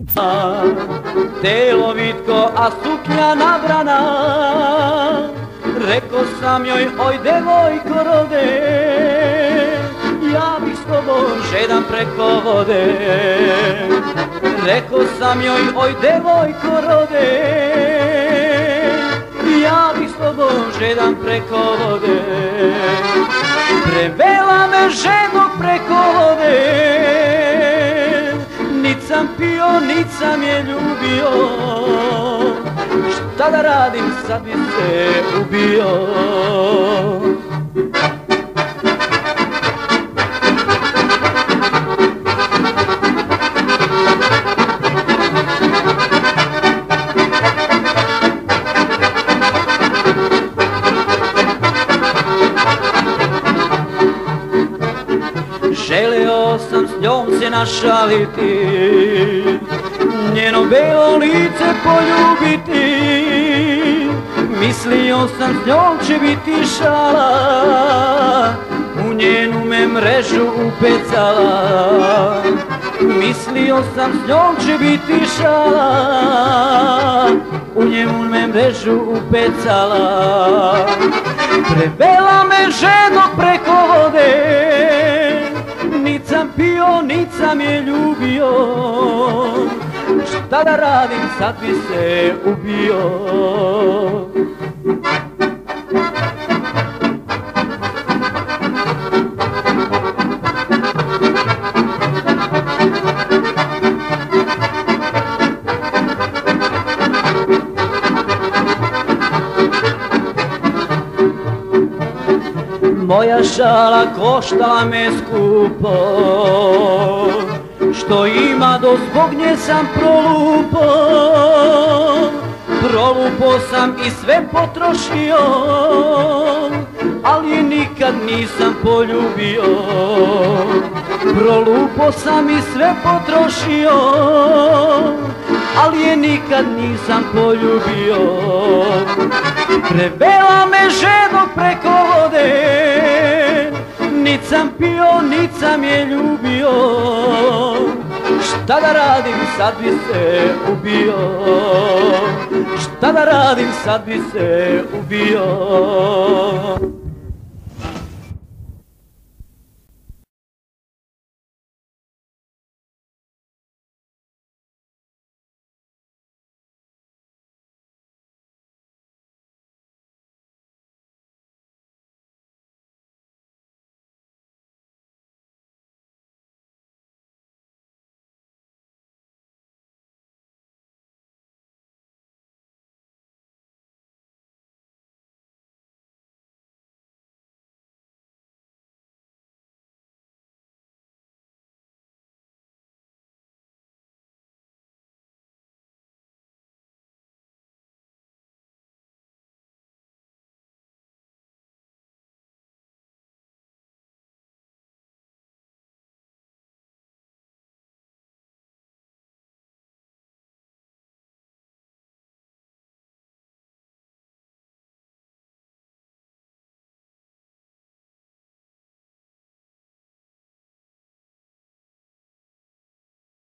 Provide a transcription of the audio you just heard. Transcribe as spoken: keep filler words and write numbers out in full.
Telo vitko, a suknja nabrana. Reko sam joj, oj devojko rode, ja bih s tobom žedan preko vode. Reko sam joj, oj devojko rode, ja bih s tobom žedan preko vode. Prevela me žednog preko vode, nit sam pio, nit sam je ljubio. Šta da radim, sad bi se ubio. Želeo sam s njom se našaliti, njeno belo lice poljubiti. Mislio sam s njom će biti šala, u njenu me mrežu upecala. Mislio sam s njom će biti šala, u njenu me mrežu upecala. Prevela me žednog preko vode, nit sam pio, nit sam je ljubio. Šta da radim, sad bi se ubio. Moja šala koštala me skupo, što ima do zbog nje sam prolupo. Prolupo sam i sve potrošio, ali je nikad nisam poljubio. Prolupo sam i sve potrošio, ali je nikad nisam poljubio. Prevela me žednog preko vode, nit sam pio, nit sam je ljubio. Šta da radim, sad bi se ubio. Šta da radim, sad bi se ubio.